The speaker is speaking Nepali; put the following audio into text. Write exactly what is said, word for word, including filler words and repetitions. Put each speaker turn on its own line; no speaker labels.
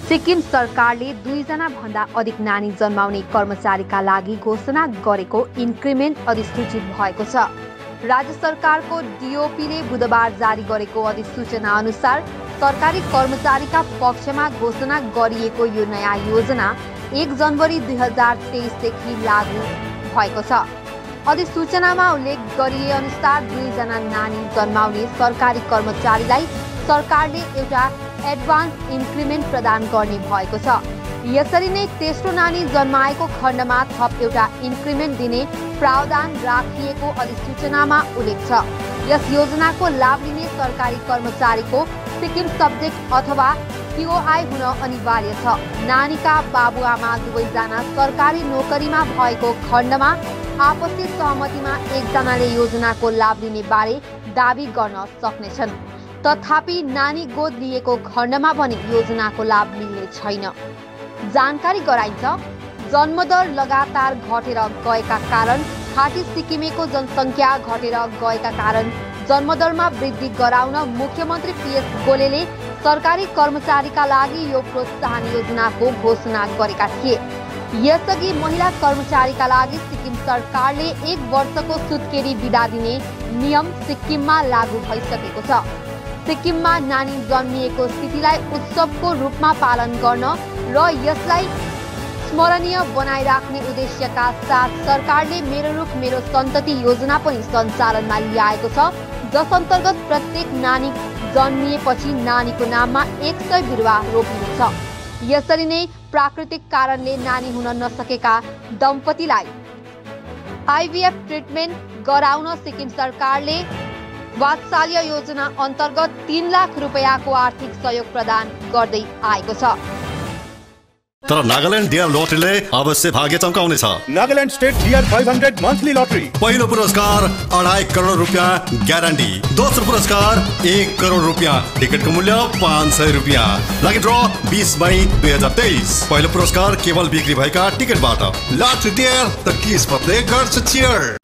सिक्किम सरकारले दुईजना भन्दा अधिक नानी जन्माउने कर्मचारीका लागि घोषणा गरेको इन्क्रिमेन्ट अधिसूचित भएको छ। राज्य सरकारको डिओपीले बुधबार जारी गरेको अधिसूचना अनुसार सरकारी कर्मचारीका पक्षमा घोषणा गरिएको यो नयाँ योजना एक जनवरी दुई हजार तेइसदेखि लागू भएको छ। अधिसूचनामा उल्लेख गरिए अनुसार दुईजना नानी जन्माउने सरकारी कर्मचारीलाई सरकारले एउटा एडभान्स इन्क्रिमेन्ट प्रदान गर्ने भएको छ। यसरी नै तेस्रो नानी जन्माएको खण्डमा थप एउटा इन्क्रिमेन्ट दिने प्रावधान राखिएको अधिसूचनामा उल्लेख छ। यस योजनाको लाभ लिने सरकारी कर्मचारीको सिक्किम सब्जेक्ट अथवा पीओआई हुन अनिवार्य छ। नानीका बाबुआमा दुवैजना सरकारी नोकरीमा भएको खण्डमा आपसी सहमतिमा एकजनाले योजनाको लाभ लिने बारे दावी गर्न सक्नेछन्। तथापि नानी गोद लिएको खण्डमा भने योजनाको लाभ मिल्ने छैन। जानकारी गराइन्छ, जन्मदर लगातार घटेर गएका कारण खाटी सिक्किमेको जनसङ्ख्या घटेर गएका कारण जन्मदरमा वृद्धि गराउन मुख्यमन्त्री पीएस गोलेले सरकारी कर्मचारीका लागि यो प्रोत्साहन योजनाको घोषणा गरेका थिए। यसअघि महिला कर्मचारीका लागि सिक्किम सरकारले एक वर्षको सुत्केरी बिदा दिने नियम सिक्किममा लागू भइसकेको छ। सिक्किममा नानी जन्मिएको स्थितिलाई उत्सवको रूपमा पालन गर्न र यसलाई स्मरणीय बनाइराख्ने उद्देश्यका साथ सरकारले मेरो रुख मेरो सन्तति योजना पनि सञ्चालनमा ल्याएको छ, जस अन्तर्गत प्रत्येक नानी जन्मिएपछि नानीको नाममा एक सय बिरुवा रोपिनेछ। यसरी नै प्राकृतिक कारणले नानी हुन नसकेका दम्पतिलाई आइभीएफ ट्रिटमेन्ट गराउन सिक्किम सरकारले वात्सल्य योजना अन्तर्गत तीन लाख रुपियाँको आर्थिक सहयोग प्रदान गर्दै आएको छ।
तर नागाल्यान्ड डियर लोटरीले अवश्य भाग्य चम्काउनेछ।
Nagaland state dear five hundred monthly lottery.
पहिलो पुरस्कार अढाई करोड रुपियाँ ग्यारेन्टी, दोस्रो पुरस्कार एक करोड रुपियाँ, टिकटको मूल्य पाँच सय रुपियाँ। लागि ड्र बिस मई दुई हजार तेइस। पहिलो पुरस्कार केवल बिक्री भएका टिकटबाट। लटरी डियर त किस्मतले गर्छ चियर।